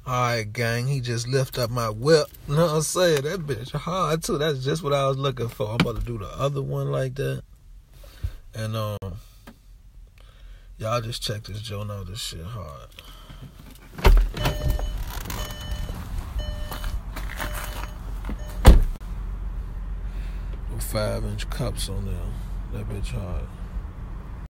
Alright, gang, he just lift up my whip. You know what I'm saying? That bitch hard, too. That's just what I was looking for. I'm about to do the other one like that. And, y'all just check this joint out. This shit hard. 5-inch cups on there. That bitch hard.